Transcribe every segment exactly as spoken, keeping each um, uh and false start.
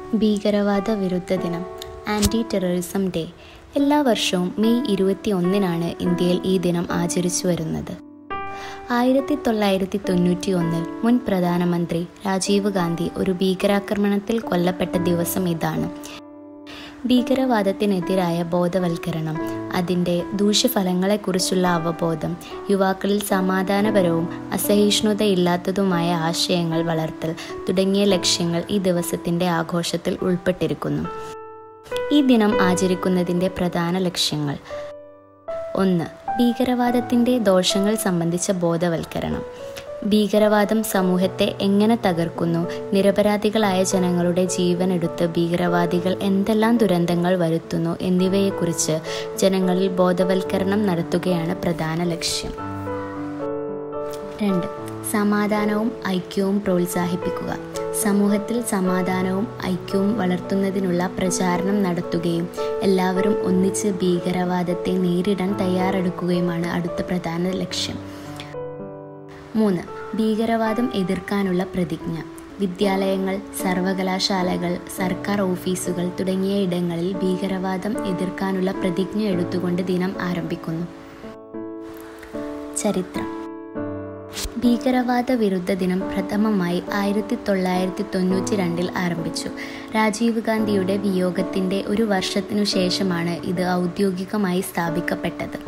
ഭീകരവാദ വിരുദ്ധ ദിനം, ആൻറ്റി ടെററിസം ഡേ. എല്ലാ വർഷവും മെയ് ഇരുപത്തി ഒന്നിനാണ് ഇന്ത്യയിൽ ഈ ദിനം ആചരിച്ചു വരുന്നത്. ആയിരത്തി തൊള്ളായിരത്തി തൊണ്ണൂറ്റി ഒന്നിൽ മുൻ പ്രധാനമന്ത്രി രാജീവ് ഗാന്ധി ഒരു ഭീകരാക്രമണത്തിൽ കൊല്ലപ്പെട്ട ദിവസം ഇതാണ്. ഭീകരവാദത്തിനെതിരായ ബോധവൽക്കരണം, അതിൻ്റെ ദൂഷ്യഫലങ്ങളെക്കുറിച്ചുള്ള അവബോധം, യുവാക്കളിൽ സമാധാനപരവും അസഹിഷ്ണുതയില്ലാത്തതുമായ ആശയങ്ങൾ വളർത്തൽ തുടങ്ങിയ ലക്ഷ്യങ്ങൾ ഈ ദിവസത്തിൻ്റെ ആഘോഷത്തിൽ ഉൾപ്പെട്ടിരിക്കുന്നു. ഈ ദിനം ആചരിക്കുന്നതിൻ്റെ പ്രധാന ലക്ഷ്യങ്ങൾ: ഒന്ന്. ഭീകരവാദത്തിൻ്റെ ദോഷങ്ങൾ സംബന്ധിച്ച ബോധവൽക്കരണം. ഭീകരവാദം സമൂഹത്തെ എങ്ങനെ തകർക്കുന്നു, നിരപരാധികളായ ജനങ്ങളുടെ ജീവനെടുത്ത് ഭീകരവാദികൾ എന്തെല്ലാം ദുരന്തങ്ങൾ വരുത്തുന്നു എന്നിവയെക്കുറിച്ച് ജനങ്ങളിൽ ബോധവൽക്കരണം നടത്തുകയാണ് പ്രധാന ലക്ഷ്യം. രണ്ട്. സമാധാനവും ഐക്യവും പ്രോത്സാഹിപ്പിക്കുക. സമൂഹത്തിൽ സമാധാനവും ഐക്യവും വളർത്തുന്നതിനുള്ള പ്രചാരണം നടത്തുകയും എല്ലാവരും ഒന്നിച്ച് ഭീകരവാദത്തെ നേരിടാൻ തയ്യാറെടുക്കുകയുമാണ് അടുത്ത പ്രധാന ലക്ഷ്യം. മൂന്ന്. ഭീകരവാദം എതിർക്കാനുള്ള പ്രതിജ്ഞ. വിദ്യാലയങ്ങൾ, സർവകലാശാലകൾ, സർക്കാർ ഓഫീസുകൾ തുടങ്ങിയ ഇടങ്ങളിൽ ഭീകരവാദം എതിർക്കാനുള്ള പ്രതിജ്ഞ എടുത്തുകൊണ്ട് ദിനം ആരംഭിക്കുന്നു. ചരിത്രം. ഭീകരവാദ വിരുദ്ധ ദിനം പ്രഥമമായി ആയിരത്തി തൊള്ളായിരത്തി തൊണ്ണൂറ്റി രണ്ടിൽ ആരംഭിച്ചു. രാജീവ് ഗാന്ധിയുടെ വിയോഗത്തിൻ്റെ ഒരു വർഷത്തിനു ശേഷമാണ് ഇത് ഔദ്യോഗികമായി സ്ഥാപിക്കപ്പെട്ടത്.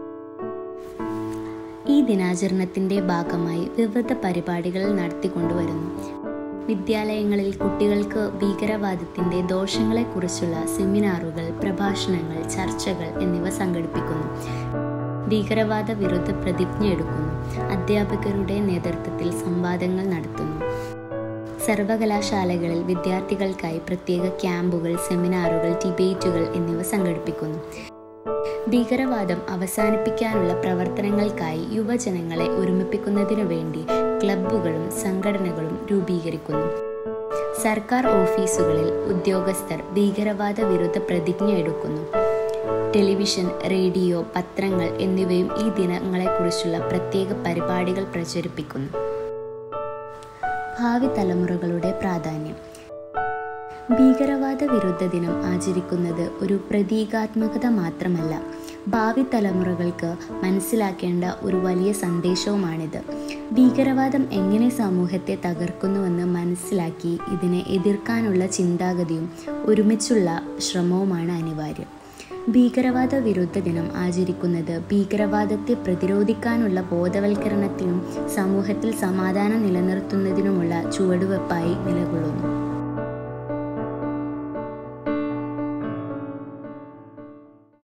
ഈ ദിനാചരണത്തിൻ്റെ ഭാഗമായി വിവിധ പരിപാടികൾ നടത്തിക്കൊണ്ടുവരുന്നു. വിദ്യാലയങ്ങളിൽ കുട്ടികൾക്ക് ഭീകരവാദത്തിൻ്റെ ദോഷങ്ങളെക്കുറിച്ചുള്ള സെമിനാറുകൾ, പ്രഭാഷണങ്ങൾ, ചർച്ചകൾ എന്നിവ സംഘടിപ്പിക്കുന്നു. ഭീകരവാദ വിരുദ്ധ പ്രതിജ്ഞ എടുക്കുന്നു. അധ്യാപകരുടെ നേതൃത്വത്തിൽ സംവാദങ്ങൾ നടത്തുന്നു. സർവകലാശാലകളിൽ വിദ്യാർത്ഥികൾക്കായി പ്രത്യേക ക്യാമ്പുകൾ, സെമിനാറുകൾ, ഡിബേറ്റുകൾ എന്നിവ സംഘടിപ്പിക്കുന്നു. ഭീകരവാദം അവസാനിപ്പിക്കാനുള്ള പ്രവർത്തനങ്ങൾക്കായി യുവജനങ്ങളെ ഒരുമിപ്പിക്കുന്നതിനു വേണ്ടി ക്ലബ്ബുകളും സംഘടനകളും രൂപീകരിക്കുന്നു. സർക്കാർ ഓഫീസുകളിൽ ഉദ്യോഗസ്ഥർ ഭീകരവാദ വിരുദ്ധ പ്രതിജ്ഞ എടുക്കുന്നു. ടെലിവിഷൻ, റേഡിയോ, പത്രങ്ങൾ എന്നിവയും ഈ ദിനങ്ങളെക്കുറിച്ചുള്ള പ്രത്യേക പരിപാടികൾ പ്രചരിപ്പിക്കുന്നു. ഭാവി തലമുറകളുടെ പ്രാധാന്യം. ഭീകരവാദ വിരുദ്ധ ദിനം ആചരിക്കുന്നത് ഒരു പ്രതീകാത്മകത മാത്രമല്ല, ഭാവി തലമുറകൾക്ക് മനസ്സിലാക്കേണ്ട ഒരു വലിയ സന്ദേശവുമാണിത്. ഭീകരവാദം എങ്ങനെ സമൂഹത്തെ തകർക്കുന്നുവെന്ന് മനസ്സിലാക്കി ഇതിനെ എതിർക്കാനുള്ള ചിന്താഗതിയും ഒരുമിച്ചുള്ള ശ്രമവുമാണ് അനിവാര്യം. ഭീകരവാദ വിരുദ്ധ ദിനം ആചരിക്കുന്നത് ഭീകരവാദത്തെ പ്രതിരോധിക്കാനുള്ള ബോധവൽക്കരണത്തിനും സമൂഹത്തിൽ സമാധാനം നിലനിർത്തുന്നതിനുമുള്ള ചുവടുവെപ്പായി നിലകൊള്ളുന്നു.